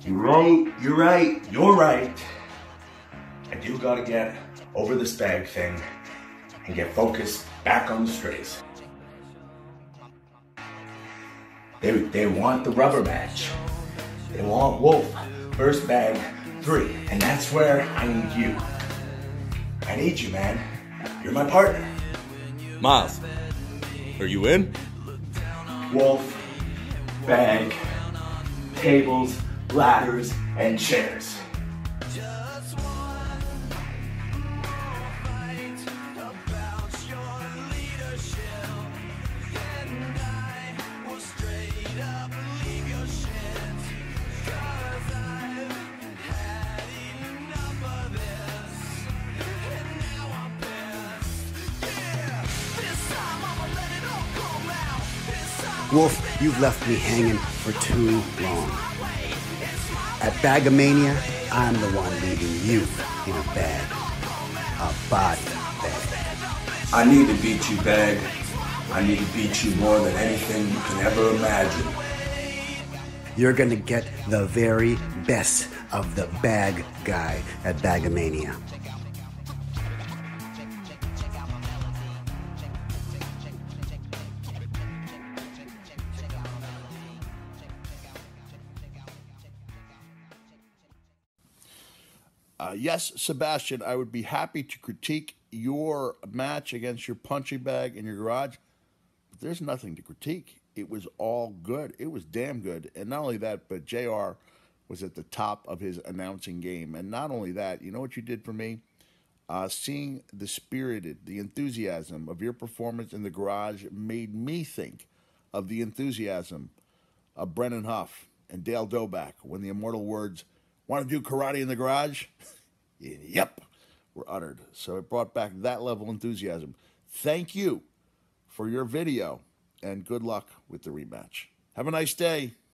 You're right. I do gotta get over this bag thing and get focused back on the straights. They want the rubber match. They want Wolfe, first bag 3, and that's where I need you. I need you, man. You're my partner. Miles, are you in? Wolfe, bag, tables, ladders, and chairs. Wolfe, you've left me hanging for too long. At BAGAMANIA, I'm the one leaving you in a bag. A body bag. I need to beat you, Bag. I need to beat you more than anything you can ever imagine. You're gonna get the very best of the bag guy at BAGAMANIA. Yes, Sebastian, I would be happy to critique your match against your punching bag in your garage, but there's nothing to critique. It was all good. It was damn good. And not only that, but JR was at the top of his announcing game. And not only that, you know what you did for me? Seeing the spirited, the enthusiasm of your performance in the garage made me think of the enthusiasm of Brennan Huff and Dale Doback when the immortal words, "Want to do karate in the garage?" Yep, were uttered. So it brought back that level of enthusiasm. Thank you for your video, and good luck with the rematch. Have a nice day.